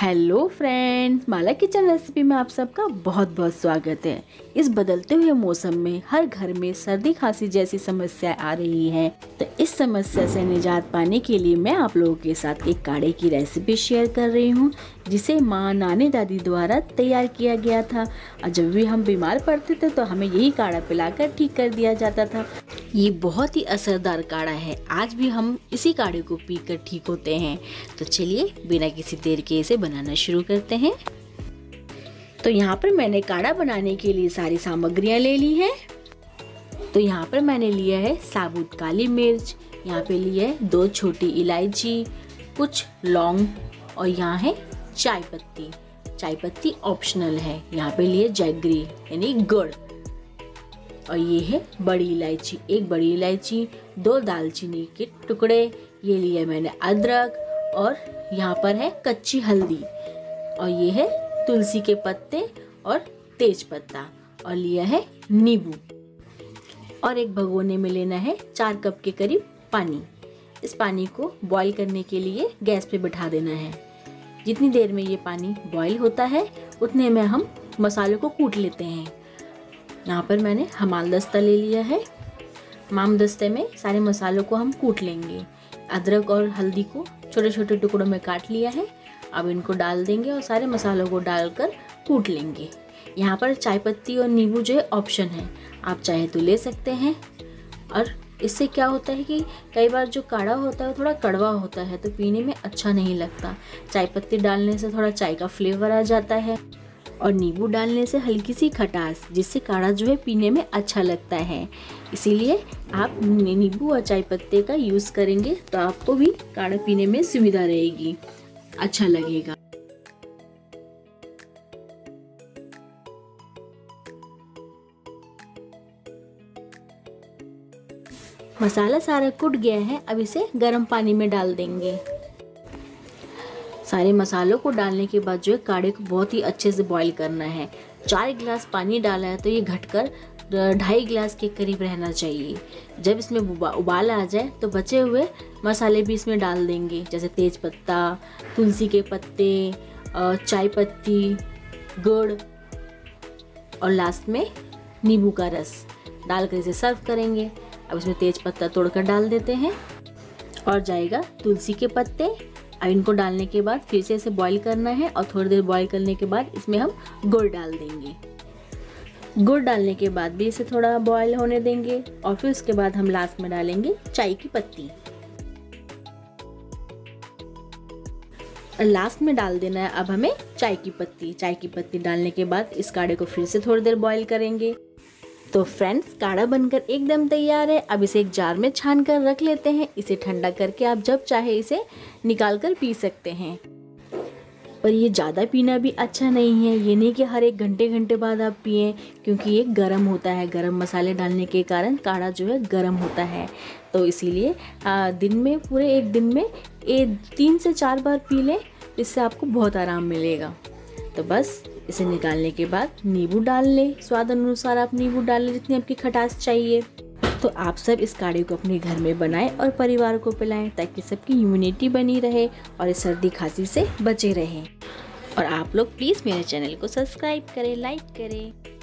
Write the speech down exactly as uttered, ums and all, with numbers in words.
Hello friends, Mala kitchen recipe में आप सबका बहुत बहुत स्वागत है। इस बदलते हुए मौसम में हर घर में सर्दी खांसी जैसी समस्या आ रही है, तो इस समस्या से निजात पाने के लिए मैं आप लोगों के साथ एक काढ़े की रेसिपी शेयर कर रही हूँ, जिसे माँ नानी दादी द्वारा तैयार किया गया था। और जब भी हम बीमार पड़ते थे तो हमें यही काढ़ा पिलाकर ठीक कर दिया जाता था। ये बहुत ही असरदार काढ़ा है, आज भी हम इसी काढ़े को पीकर ठीक होते हैं। तो चलिए बिना किसी देर के इसे बनाना शुरू करते हैं। तो यहाँ पर मैंने काढ़ा बनाने के लिए सारी सामग्रियाँ ले ली हैं। तो यहाँ पर मैंने लिया है साबुत काली मिर्च, यहाँ पे लिया है दो छोटी इलायची, कुछ लौंग और यहाँ है चाय पत्ती। चाय पत्ती ऑप्शनल है। यहाँ पे लिए जैगरी यानी गुड़, और ये है बड़ी इलायची, एक बड़ी इलायची, दो दालचीनी के टुकड़े, ये लिया मैंने अदरक, और यहाँ पर है कच्ची हल्दी, और ये है तुलसी के पत्ते और तेज पत्ता, और लिया है नींबू। और एक भगोने में लेना है चार कप के करीब पानी। इस पानी को बॉईल करने के लिए गैस पे बिठा देना है। जितनी देर में ये पानी बॉईल होता है उतने में हम मसालों को कूट लेते हैं। यहाँ पर मैंने हमालदस्ता ले लिया है। हमामदस्ते में सारे मसालों को हम कूट लेंगे। अदरक और हल्दी को छोटे छोटे टुकड़ों में काट लिया है। अब इनको डाल देंगे और सारे मसालों को डालकर कूट लेंगे। यहाँ पर चाय पत्ती और नींबू जो है ऑप्शन है, आप चाहे तो ले सकते हैं। और इससे क्या होता है कि कई बार जो काढ़ा होता है थोड़ा कड़वा होता है, तो पीने में अच्छा नहीं लगता। चाय पत्ती डालने से थोड़ा चाय का फ्लेवर आ जाता है, और नींबू डालने से हल्की सी खटास, जिससे काढ़ा जो है पीने में अच्छा लगता है। इसीलिए आप नींबू और चाय पत्ते का यूज़ करेंगे तो आपको भी काढ़ा पीने में सुविधा रहेगी, अच्छा लगेगा। मसाला सारा कुट गया है, अब इसे गर्म पानी में डाल देंगे। सारे मसालों को डालने के बाद जो है काढ़े को बहुत ही अच्छे से बॉईल करना है। चार गिलास पानी डाला है तो ये घटकर ढाई गिलास के करीब रहना चाहिए। जब इसमें उबाल आ जाए तो बचे हुए मसाले भी इसमें डाल देंगे, जैसे तेज पत्ता, तुलसी के पत्ते, चाय पत्ती, गुड़ और लास्ट में नींबू का रस डालकर इसे सर्व करेंगे। अब इसमें तेज पत्ता तोड़कर डाल देते हैं और जाएगा तुलसी के पत्ते। अब इनको डालने के बाद फिर से इसे बॉईल करना है, और थोड़ी देर बॉईल करने के बाद इसमें हम गुड़ डाल देंगे। गुड़ डालने के बाद भी इसे थोड़ा बॉईल होने देंगे, और फिर उसके बाद हम लास्ट में डालेंगे चाय की पत्ती। और लास्ट में डाल देना है अब हमें चाय की पत्ती। चाय की पत्ती डालने के बाद इस काढ़े को फिर से थोड़ी देर बॉईल करेंगे। तो फ्रेंड्स, काढ़ा बनकर एकदम तैयार है। अब इसे एक जार में छान कर रख लेते हैं। इसे ठंडा करके आप जब चाहे इसे निकाल कर पी सकते हैं। पर ये ज़्यादा पीना भी अच्छा नहीं है। ये नहीं कि हर एक घंटे घंटे बाद आप पिएं, क्योंकि ये गर्म होता है। गर्म मसाले डालने के कारण काढ़ा जो है गर्म होता है। तो इसीलिए दिन में पूरे एक दिन में एक तीन से चार बार पी लें, इससे आपको बहुत आराम मिलेगा। तो बस इसे निकालने के बाद नींबू डाल लें। स्वाद अनुसार आप नींबू डाल लें जितनी आपकी खटास चाहिए। तो आप सब इस काढ़े को अपने घर में बनाएं और परिवार को पिलाएं, ताकि सबकी इम्यूनिटी बनी रहे और इस सर्दी खांसी से बचे रहें। और आप लोग प्लीज़ मेरे चैनल को सब्सक्राइब करें, लाइक करें।